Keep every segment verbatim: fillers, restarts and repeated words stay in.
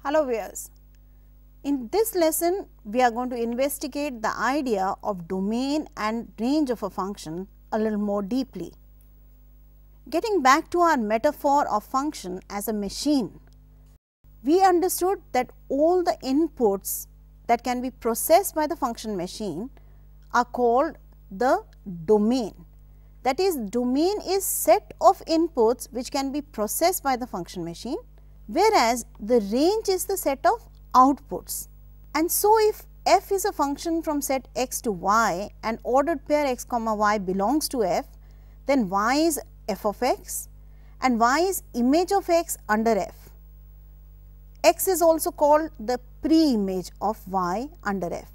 Hello viewers, in this lesson we are going to investigate the idea of domain and range of a function a little more deeply. Getting back to our metaphor of function as a machine, we understood that all the inputs that can be processed by the function machine are called the domain. That is, domain is set of inputs which can be processed by the function machine, whereas the range is the set of outputs. And so, if f is a function from set x to y and ordered pair x comma y belongs to f, then y is f of x and y is image of x under f. X is also called the pre-image of y under f.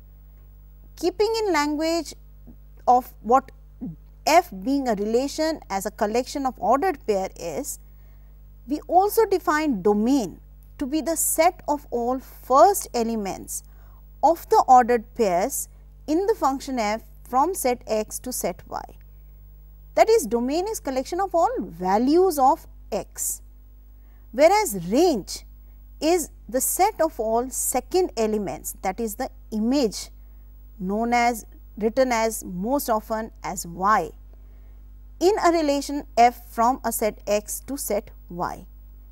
Keeping in language of what f being a relation as a collection of ordered pair is, we also define domain to be the set of all first elements of the ordered pairs in the function f from set x to set y. That is, domain is collection of all values of x, whereas range is the set of all second elements, that is the image known as written as most often as y in a relation f from a set x to set y.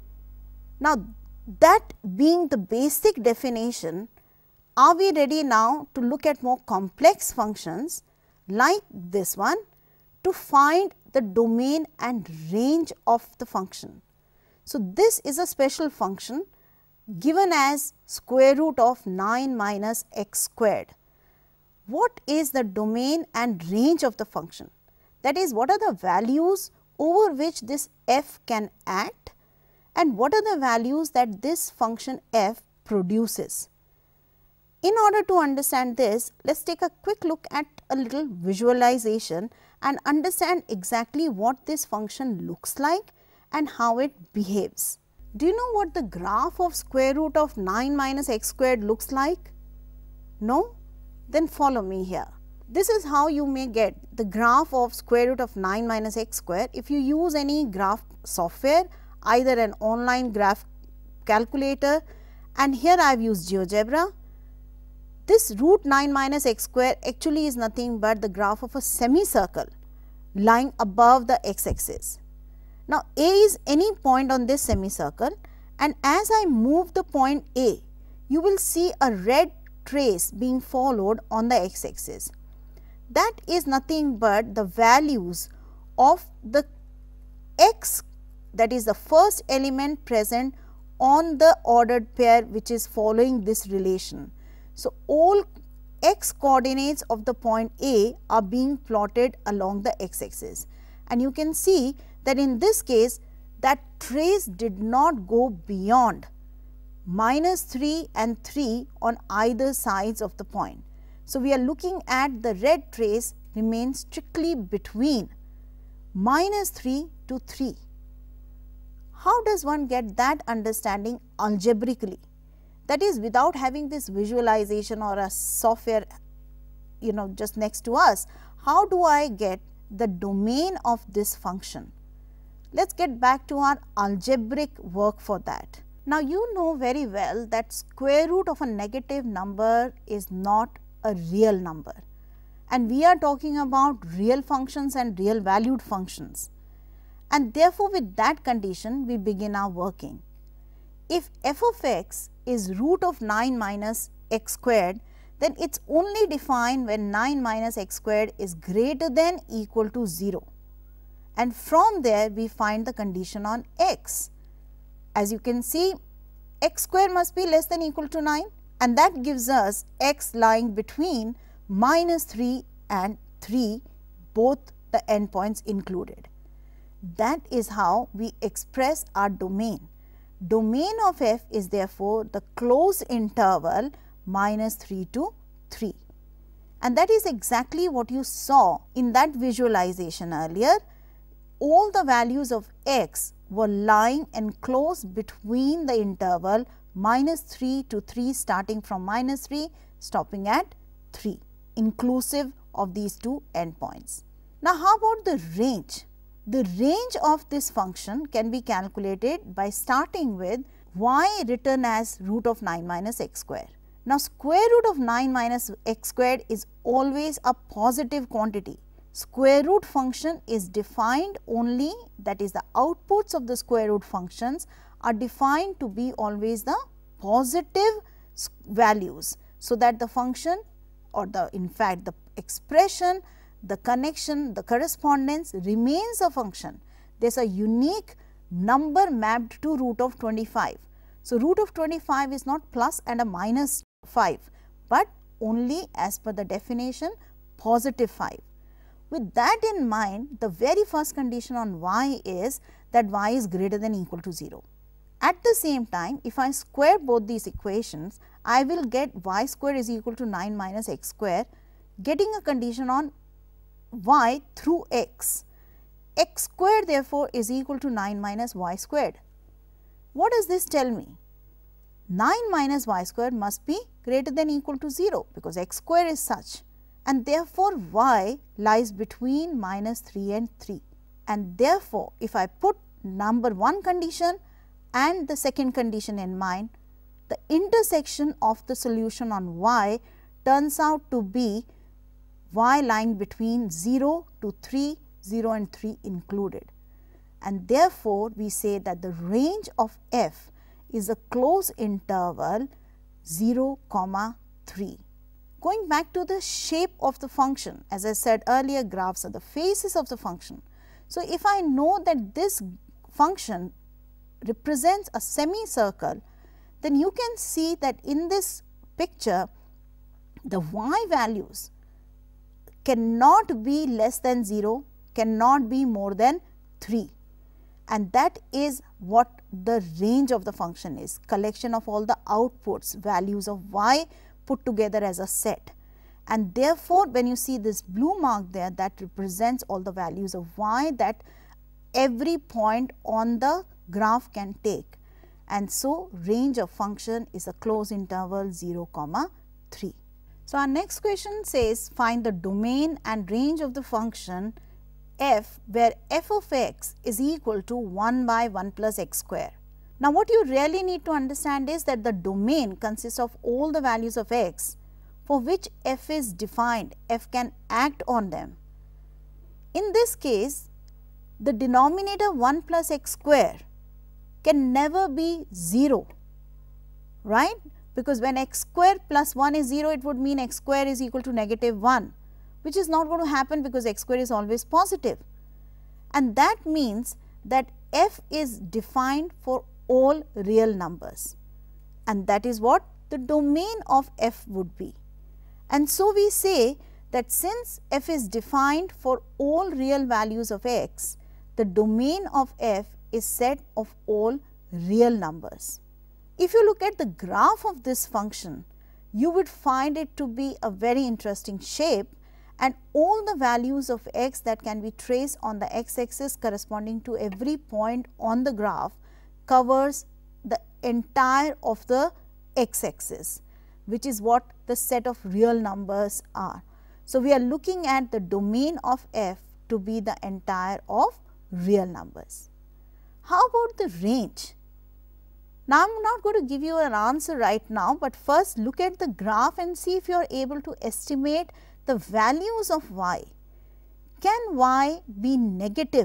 Now, that being the basic definition, are we ready now to look at more complex functions like this one to find the domain and range of the function? So, this is a special function given as square root of nine minus x squared. What is the domain and range of the function? That is, what are the values over which this f can act and what are the values that this function f produces? In order to understand this, let us take a quick look at a little visualization and understand exactly what this function looks like and how it behaves. Do you know what the graph of square root of nine minus x squared looks like? No? Then follow me here. This is how you may get the graph of square root of nine minus x square if you use any graph software, either an online graph calculator, and here I have used GeoGebra. This root nine minus x square actually is nothing but the graph of a semicircle lying above the x axis. Now, A is any point on this semicircle, and as I move the point A, you will see a red trace being followed on the x axis. That is nothing but the values of the x, that is the first element present on the ordered pair which is following this relation. So, all x coordinates of the point A are being plotted along the x axis, and you can see that in this case that trace did not go beyond minus three and three on either sides of the point. So, we are looking at the red trace remains strictly between minus three to three. How does one get that understanding algebraically? That is, without having this visualization or a software, you know, just next to us, how do I get the domain of this function? Let us get back to our algebraic work for that. Now, you know very well that square root of a negative number is not a real number, and we are talking about real functions and real valued functions, and therefore, with that condition we begin our working. If f of x is root of nine minus x squared, then it is only defined when nine minus x squared is greater than equal to zero, and from there we find the condition on x. As you can see, x square must be less than equal to nine, and that gives us x lying between minus three and three, both the endpoints included. That is how we express our domain. Domain of f is therefore the closed interval minus three to three, and that is exactly what you saw in that visualization earlier. All the values of x were lying enclosed between the interval minus three to three, starting from minus three, stopping at three, inclusive of these two endpoints. Now, how about the range? The range of this function can be calculated by starting with y written as root of nine minus x square. Now, square root of nine minus x squared is always a positive quantity. Square root function is defined only, that is the outputs of the square root functions are defined to be always the positive values. So, that the function or the in fact the expression, the connection, the correspondence remains a function. There is a unique number mapped to root of twenty-five. So, root of twenty-five is not plus and a minus five, but only as per the definition positive five. With that in mind, the very first condition on y is that y is greater than or equal to zero. At the same time, if I square both these equations, I will get y square is equal to nine minus x square, getting a condition on y through x. X squared therefore is equal to nine minus y squared. What does this tell me? nine minus y squared must be greater than or equal to zero, because x square is such, and therefore y lies between minus three and three. And therefore, if I put number one condition and the second condition in mind, the intersection of the solution on y turns out to be y lying between zero to three, zero and three included. And therefore, we say that the range of f is a closed interval zero comma three. Going back to the shape of the function, as I said earlier, graphs are the faces of the function. So, if I know that this function represents a semicircle, then you can see that in this picture the y values cannot be less than zero, cannot be more than three, and that is what the range of the function is, collection of all the outputs values of y put together as a set. And therefore, when you see this blue mark there, that represents all the values of y that every point on the graph can take, and so range of function is a closed interval zero comma three. So, our next question says find the domain and range of the function f where f of x is equal to one by one plus x square. Now, what you really need to understand is that the domain consists of all the values of x for which f is defined, f can act on them. In this case, the denominator one plus x square can never be zero, right? Because when x square plus one is zero, it would mean x square is equal to negative one, which is not going to happen because x square is always positive. And that means that f is defined for all real numbers, and that is what the domain of f would be. And so, we say that since f is defined for all real values of x, the domain of f is set of all real numbers. If you look at the graph of this function, you would find it to be a very interesting shape, and all the values of x that can be traced on the x axis corresponding to every point on the graph covers the entire of the x axis, which is what the set of real numbers are. So, we are looking at the domain of f to be the entire of real numbers. How about the range? Now, I am not going to give you an answer right now, but first look at the graph and see if you are able to estimate the values of y. Can y be negative?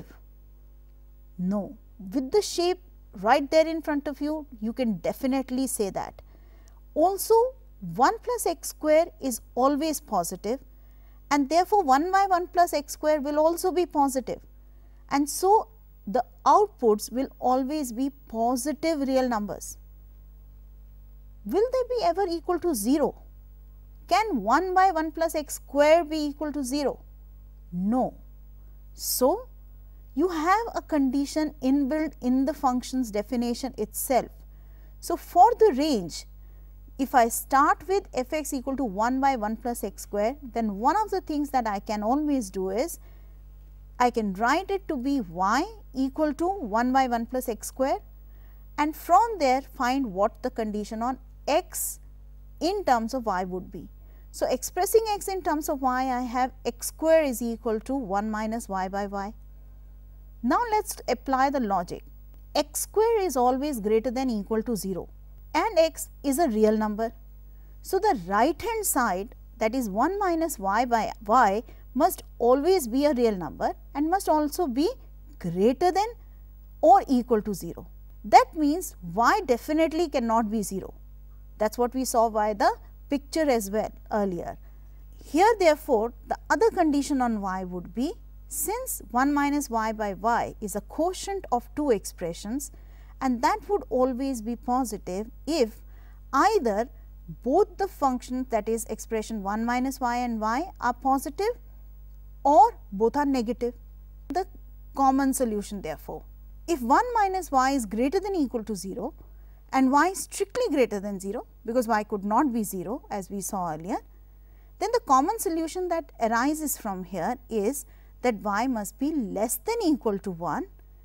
No. With the shape right there in front of you, you can definitely say that. Also, one plus x square is always positive, and therefore, one by one plus x square will also be positive, and so the outputs will always be positive real numbers. Will they be ever equal to zero? Can one by one plus x square be equal to zero? No. So, you have a condition inbuilt in the function's definition itself. So, for the range, if I start with f x equal to one by one plus x square, then one of the things that I can always do is I can write it to be y equal to one by one plus x square, and from there find what the condition on x in terms of y would be. So, expressing x in terms of y, I have x square is equal to one minus y by y. Now, let us apply the logic. x square is always greater than equal to zero and x is a real number. So, the right hand side, that is one minus y by y, must always be a real number and must also be greater than or equal to zero. That means y definitely cannot be zero. That is what we saw by the picture as well earlier. Here therefore, the other condition on y would be, since one minus y by y is a quotient of two expressions, and that would always be positive if either both the functions, that is expression one minus y and y, are positive or both are negative. The common solution therefore, if one minus y is greater than equal to zero and y is strictly greater than zero, because y could not be zero as we saw earlier, then the common solution that arises from here is that y must be less than equal to one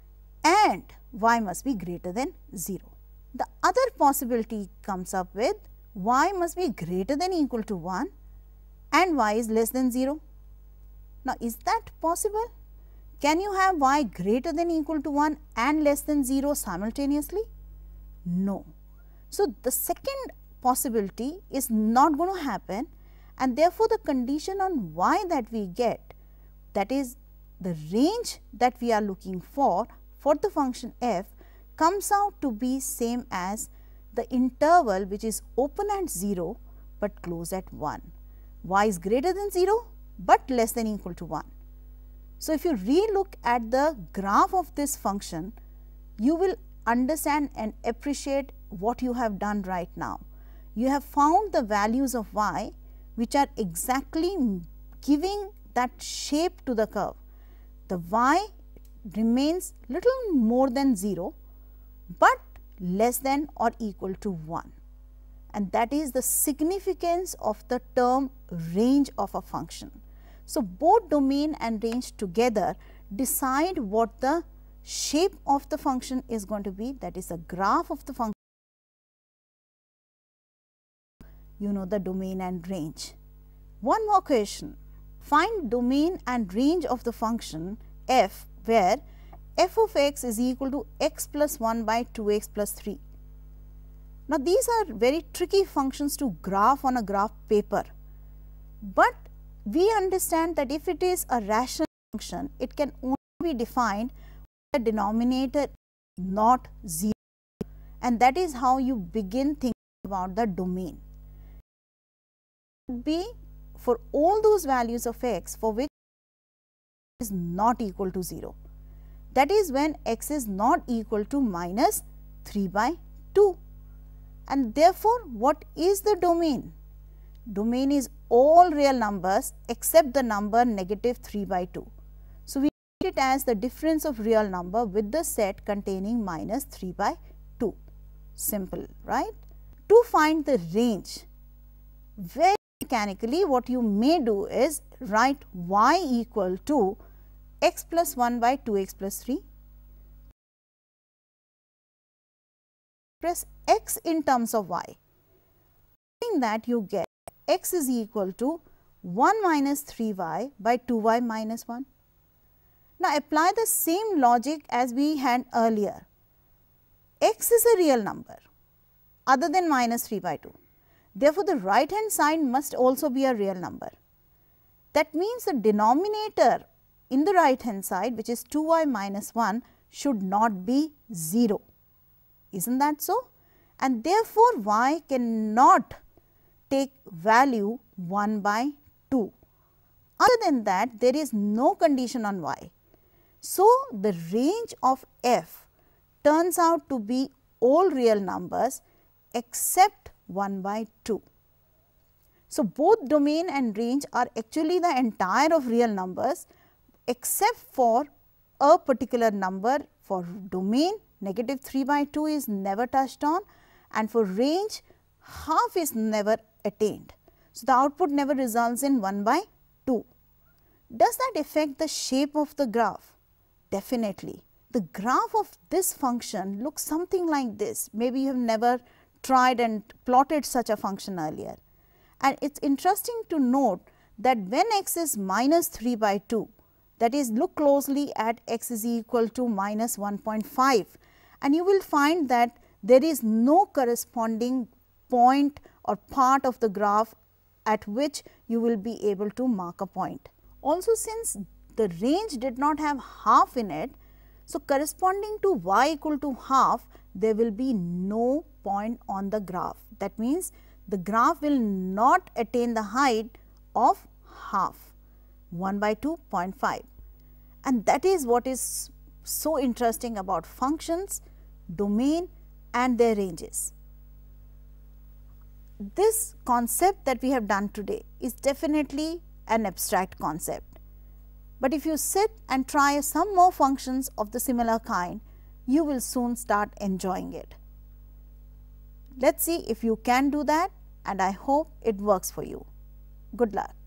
and y must be greater than zero. The other possibility comes up with y must be greater than equal to one and y is less than zero. Now, is that possible? Can you have y greater than equal to one and less than zero simultaneously? No. So, the second possibility is not going to happen, and therefore, the condition on y that we get, that is the range that we are looking for for the function f, comes out to be same as the interval which is open at zero, but close at one. Y is greater than zero, but less than equal to one. So, if you re-look at the graph of this function, you will understand and appreciate what you have done right now. You have found the values of y which are exactly giving that shape to the curve. The y remains little more than zero, but less than or equal to one, and that is the significance of the term range of a function. So, both domain and range together decide what the shape of the function is going to be, that is the graph of the function. You know the domain and range. One more question, find domain and range of the function f where f of x is equal to x plus one by two x plus three. Now, these are very tricky functions to graph on a graph paper, but we understand that if it is a rational function, it can only be defined with the denominator not zero, and that is how you begin thinking about the domain. It would be for all those values of x for which is not equal to zero. That is when x is not equal to minus three by two, and therefore, what is the domain? Domain is all real numbers except the number negative three by two. So, we write it as the difference of real number with the set containing minus three by two. Simple, right? To find the range, very mechanically what you may do is write y equal to x plus one by two x plus three, press x in terms of y. In that you get x is equal to one minus three y by two y minus one. Now, apply the same logic as we had earlier. X is a real number other than minus three by two. Therefore, the right hand side must also be a real number. That means, the denominator in the right hand side, which is two y minus one, should not be zero. Isn't that so? And therefore, y cannot take value one by two. Other than that, there is no condition on y. So, the range of f turns out to be all real numbers except one by two. So, both domain and range are actually the entire of real numbers except for a particular number. For domain, negative three by two is never touched on, and for range, half is never attained. So, the output never results in one by two. Does that affect the shape of the graph? Definitely. The graph of this function looks something like this. Maybe you have never tried and plotted such a function earlier. And it is interesting to note that when x is minus three by two, that is, look closely at x is equal to minus one point five, and you will find that there is no corresponding point or part of the graph at which you will be able to mark a point. Also, since the range did not have half in it, so corresponding to y equal to half, there will be no point on the graph. That means, the graph will not attain the height of half, one by two, zero point five, and that is what is so interesting about functions, domain and their ranges. This concept that we have done today is definitely an abstract concept, but if you sit and try some more functions of the similar kind, you will soon start enjoying it. Let us see if you can do that, and I hope it works for you. Good luck.